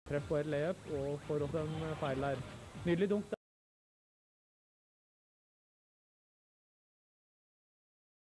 treff på et layup og får opp en feil der. Nydelig dunk.